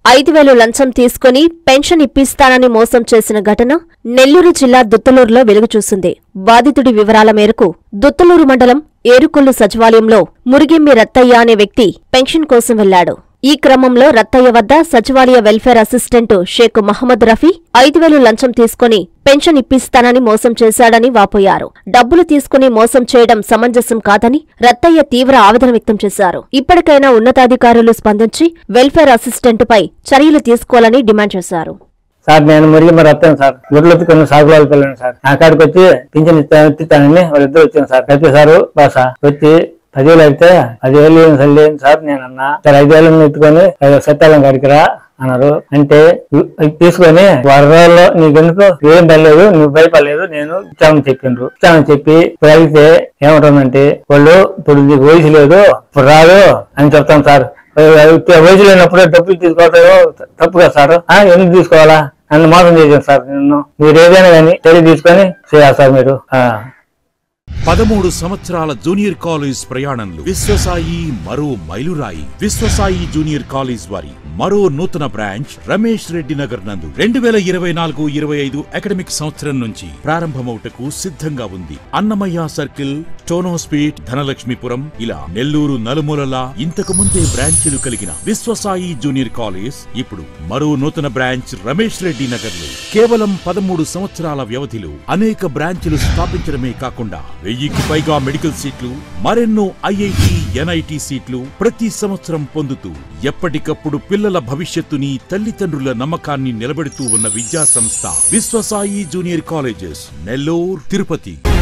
5,000 లంచం తీసుకుని పెన్షన్ ఇప్పిస్తానని మోసం చేసిన ఘటన నెల్లూరు జిల్లా దుత్తలూరులో వెలుగుచూసింది. బాధితుడి వివరాల మేరకు దుత్తలూరు మండలం ఏరుకొల్లు సచివాలయంలో మురిగెమ్మి రత్తయ్య అనే వ్యక్తి పెన్షన్ కోసం వెళ్లాడు. ఈ క్రమంలో రత్తయ్య వద్ద సచివాలయ వెల్ఫేర్ అసిస్టెంట్ షేక్ మహమ్మద్ రఫీ 5,000 లంచం తీసుకుని పెన్షన్ ఇప్పిస్తానని మోసం చేశాడని వాపోయారు. డబ్బులు తీసుకుని మోసం చేయడం సమంజసం కాదని రత్తయ్య తీవ్ర ఆవేదన వ్యక్తం చేశారు. ఇప్పటికైనా ఉన్నతాధికారులు స్పందించి వెల్ఫేర్ అసిస్టెంట్పై చర్యలు తీసుకోవాలని డిమాండ్ చేశారు. సార్ నేను మురిగి వస్తాను సార్, గుడ్లెత్తుకున్న సాగులాలు పిల్లలు సార్, నా కాడికి వచ్చి పింఛన్ ఇస్తానని వాళ్ళిద్దరు వచ్చాను సార్. అయితే సారు బాసా వచ్చి 10,000 అయితే 10,000 లేదు సార్ నేను అన్నా. సార్ 5,000 ఎత్తుకొని సత్యాలం కాడికి రా అన్నారు. అంటే తీసుకొని 10 రోజుల్లో నీకెందుకు ఏం పర్లేదు, నువ్వు భయపడలేదు, నేను ఇచ్చామని చెప్పిండ్రు. ఇచ్చామని చెప్పి ఇప్పుడు అడిగితే ఏమంటుందంటే వాళ్ళు ఇప్పుడు నీకు వయసు లేదు ఇప్పుడు రాదు అని చెప్తాం సార్. వయసు లేనప్పుడే డబ్బులు తీసుకోవటం తప్పు కదా సార్, ఎందుకు తీసుకోవాలా? నన్ను మోసం చేశాను సార్. నిన్ను మీరు ఏదైనా కానీ తెలియ తీసుకొని చేయాలి సార్ మీరు. 13 సంవత్సరాల జూనియర్ కాలేజ్ ప్రయాణంలో విశ్వసాయి మరో మైలురాయి. విశ్వసాయి జూనియర్ కాలేజ్ వారి మరో నూతన బ్రాంచ్ రమేష్ రెడ్డి నగర్ నందు 2024-25 అకాడమిక్ సంవత్సరం నుంచి ప్రారంభమవుటకు సిద్ధంగా ఉంది. అన్నమయ్య సర్కిల్, టోనోస్పేట్, ధనలక్ష్మీపురం ఇలా నెల్లూరు నలుమూలలా ఇంతకు ముందే బ్రాంచీలు కలిగిన విశ్వసాయి జూనియర్ కాలేజ్ ఇప్పుడు మరో నూతన బ్రాంచ్ రమేష్ రెడ్డి నగర్ లో కేవలం 13 సంవత్సరాల వ్యవధిలో అనేక బ్రాంచీలు స్థాపించడమే కాకుండా 1000కి పైగా మెడికల్ సీట్లు, మరెన్నో ఐఐటి, ఎన్ఐటి సీట్లు ప్రతి సంవత్సరం పొందుతూ ఎప్పటికప్పుడు పిల్లల భవిష్యత్తుని, తల్లిదండ్రుల నమ్మకాన్ని నిలబెడుతూ ఉన్న విద్యా సంస్థ విశ్వసాయి జూనియర్ కాలేజెస్ నెల్లూరు, తిరుపతి.